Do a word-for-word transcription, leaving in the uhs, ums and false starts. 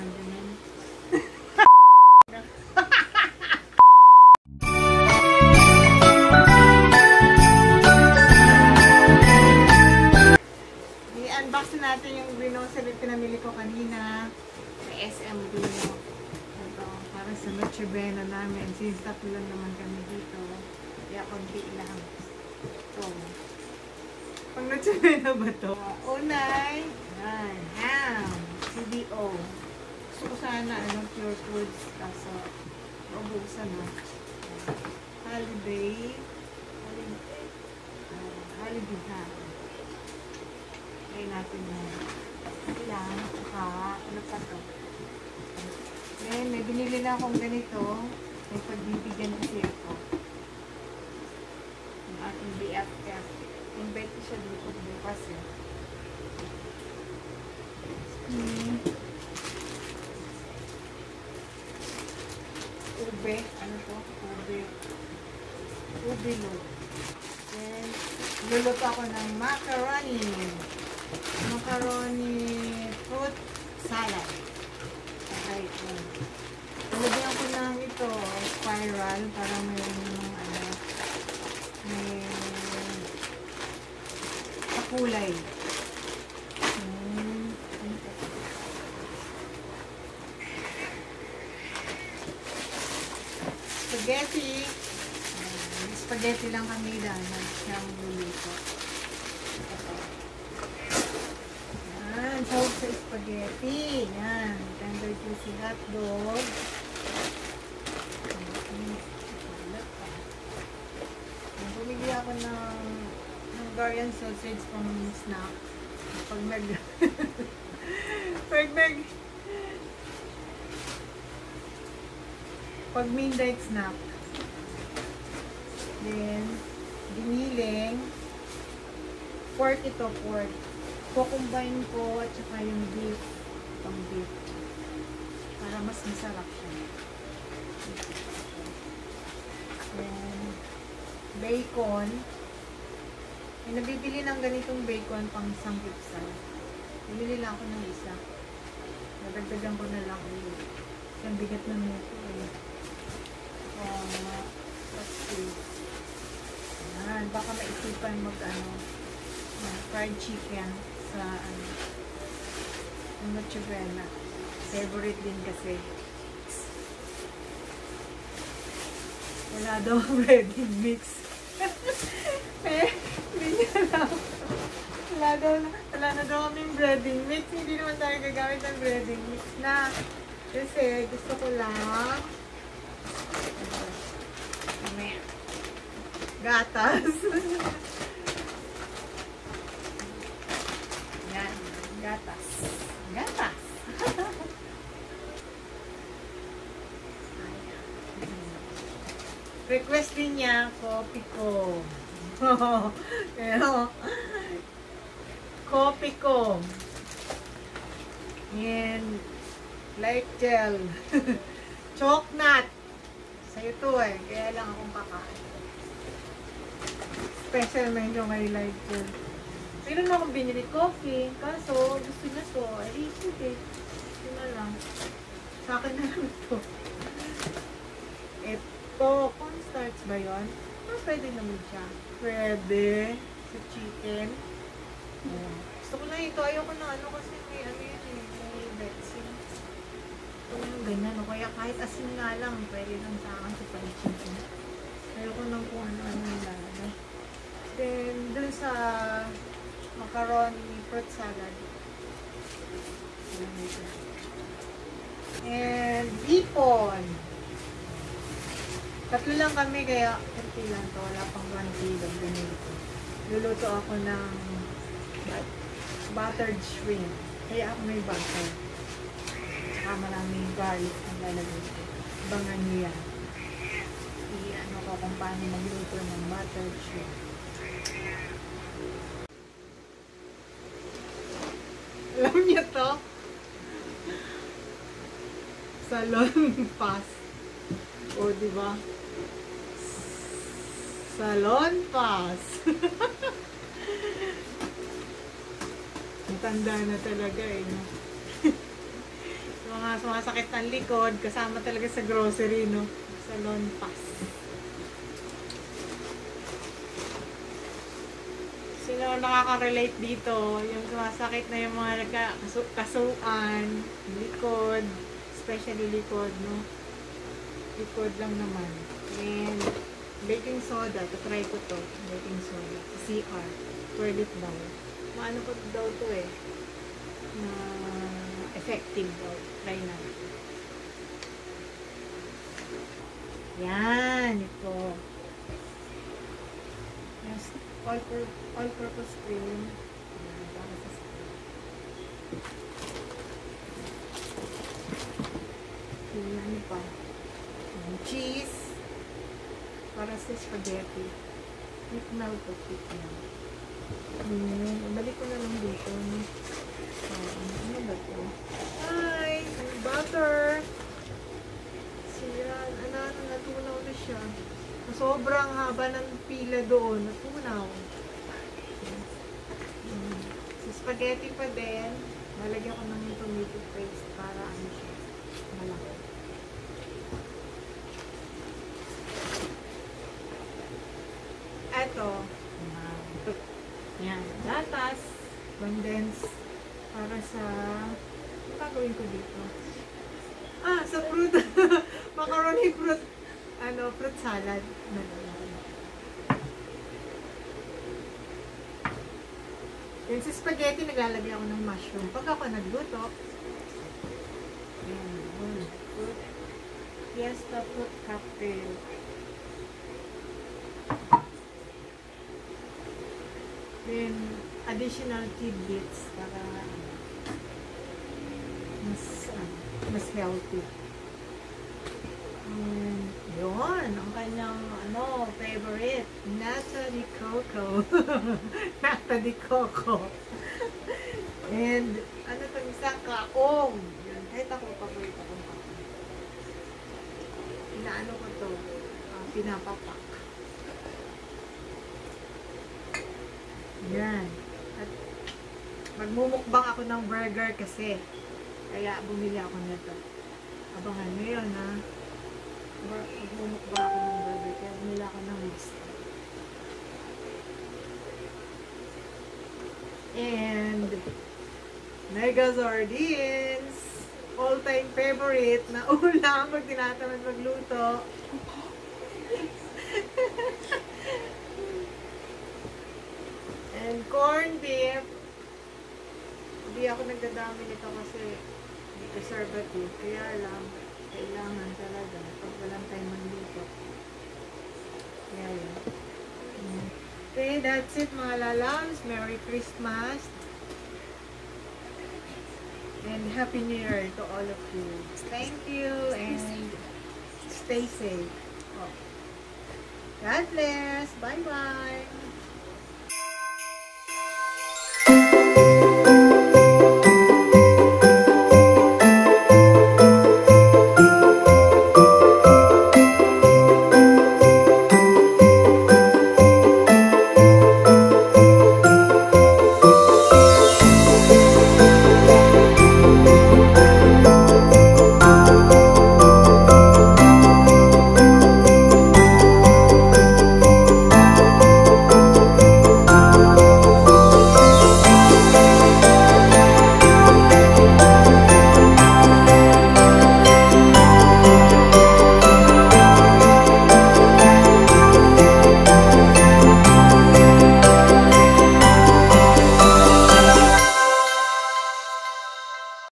ng ganun. I-unbox natin yung grocery pinamili ko kanina sa S M Vino. Ito, para sa Noche Buena namin. Since tatlo lang naman kami dito. Kaya konti lang. Ito. Pang Noche Buena ba ito? Unay. Yan. Ham. C D O. Gusto ko sana ano, pure foods. Kaso, maubusan na. Holiday. Holiday. Uh, holiday ham. Try natin yan. Ilan. Saka, ano pa ito? Then, may binili na akong ganito. May pagbibigyan kasi ako. Yung aking B F F. Invite ko siya dito bukas eh. Hmm. Ube. Ano to? Ube. Ube load. Then, luluto ako ng macaroni. Macaroni fruit salad. Okay, ito. Nalagyan ko ng ito, spiral, para mayroon ng ano, may kakulay. Hmm. Spaghetti. Uh, spaghetti lang kami dahil siyang luluto. Yan, sahog sa spaghetti. Yan, tender juicy hotdog. Bumili ako ng Hungarian sausage pang snack. Pag nag pag nag pag midnight snack. Then giniling pork, ito pork. Kukumbine ko at saka yung beef, pang beef, para mas masarap siya. Then bacon. May nabibili ng ganitong bacon pang sanggipsal. Bibili lang ako ng isa. Nadagdagan ko na lang ulit. Yung bigat na nito eh. Uh, kasi, yan, baka maisipan mag ano, uh, fried chicken sa ano, yung Noche Buena. Favorite din kasi. Wala daw ang ready mix. Eh, hindi niya lang. Wala daw na, wala na daw kaming breading mix. Hindi naman tayo gagamit ng breading mix na. Kasi gusto ko lang gatas. Yan, gatas. Gatas. Request din niya, coffee ko. Pero, coffee ko. Yan, light gel. Chocolate. Sa'yo to eh. Kaya lang akong kakain. Special mention kay light gel. Meron na akong binili coffee. Kaso, gusto niya to. Ay, sige. Ito na lang. Sa akin na lang ito. Ito, cornstarch ba yun? Ah, pwede naman siya. Pwede. Sa chicken. Oh. Gusto ko na ito. Ayoko na ano kasi may ano yun eh. May betsin. Ito yung ganyan. O kaya kahit asin nga lang, pwede lang sa akin sa fried chicken. Ayoko nang kung ano-ano nilalagay. Then, dun sa macaroni fruit salad. And ipon. Tatlo lang kami, kaya kunti lang to. Wala pang one kilo. Ganito. Luluto ako ng buttered shrimp. Kaya ako may butter. Saka maraming garlic ang lalagay ko. Abangan nyo yan. I-ano ko kung paano magluto ng buttered shrimp. Alam niyo to? Salon pass. O, diba? Salon pass. Ang tanda na talaga eh. No? Mga mga sumasakit ng likod, kasama talaga sa grocery, no? Salon Pass. Sino nakaka-relate dito? Yung sumasakit na yung mga kasu kasuan, likod, especially likod, no? Likod lang naman. And baking soda, try ko to. Baking soda. C R. Toilet daw. Maano ko daw to eh. Na effective daw. Try na. Yan. Ito. Yes. All-purpose all-purpose cream. Yan. Para sa skin. Yan pa. Yan. Cheese. Para sa spaghetti. Quick melt to. Quick melt. Hmm. Balik ko na lang dito. Uh, ano ba ito? Hi! Butter! Siyan. Ano, ano, natunaw na siya. Sobrang haba ng pila doon. Natunaw. Hmm. Sa spaghetti pa din, malagyan ko ng tomato paste para ano siya. Malaki. Ito. Yan. Gatas. Condense. Para sa... Ano gagawin ko dito? Ah, sa fruit. Macaroni fruit. Ano, fruit salad. Yan sa spaghetti, naglalagay ako ng mushroom. Pag ako nagluto, yan. Fruit. Fiesta fruit cocktail. Then, additional tidbits para mas, uh, mas healthy. And, yun, ang kanyang, ano, favorite, nata de coco. Nata de coco. And, ano itong isang kaong. Yan, kahit ako, paborito kong kaong. Inaano ko to, uh, pinapapak. Yan. At magmumukbang ako ng burger kasi. Kaya bumili ako nito. Abangan nyo yun, ha? Magmumukbang ako ng burger. Kaya bumili ako ng list. And mega sardines. All-time favorite na ulam pag tinatamad magluto. And corned beef. Hindi ako nagdadami nito kasi hindi preservative. Kaya lang, kailangan talaga pag walang tayo magluto. Kaya yun. Okay, that's it mga lalams. Merry Christmas. And Happy New Year to all of you. Thank you and stay safe. Oh. God bless. Bye-bye.